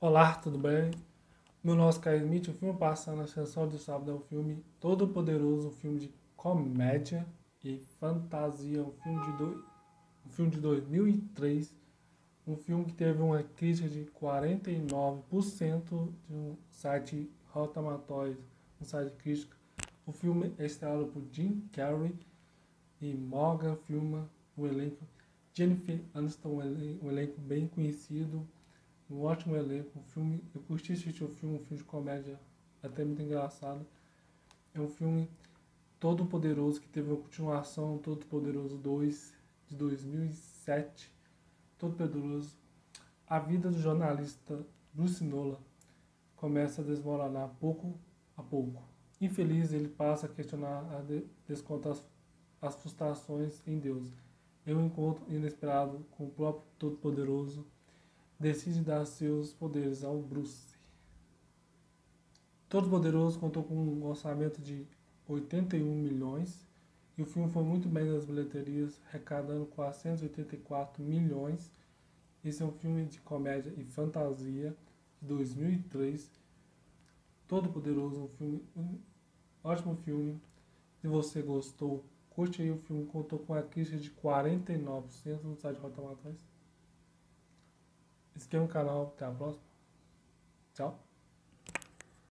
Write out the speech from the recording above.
Olá, tudo bem? Meu nome é Oscar Smith. O filme passa na sessão de sábado é um filme todo poderoso, um filme de comédia e fantasia, um filme de 2003, um filme que teve uma crítica de 49% de um site Rotten Tomatoes, um site de crítica. O filme é estrelado por Jim Carrey e Morgan Freeman, o elenco. Jennifer Aniston, um elenco bem conhecido. Um ótimo elenco, um filme, eu curti assistir um filme de comédia até muito engraçado. É um filme todo poderoso que teve uma continuação, Todo Poderoso 2 de 2007. Todo poderoso. A vida do jornalista Bruce Nolan começa a desmoronar pouco a pouco. Infeliz, ele passa a questionar, descontar as frustrações em Deus. Em um encontro inesperado com o próprio Todo-Poderoso, decide dar seus poderes ao Bruce. Todo-Poderoso contou com um orçamento de 81 milhões e o filme foi muito bem nas bilheterias, arrecadando 484 milhões. Esse é um filme de comédia e fantasia de 2003. Todo-Poderoso, um ótimo filme. Se você gostou, curte aí o filme. Contou com a crítica de 49% no site Rotten Tomatoes. Esse aqui é um canal. Até a próxima. Tchau.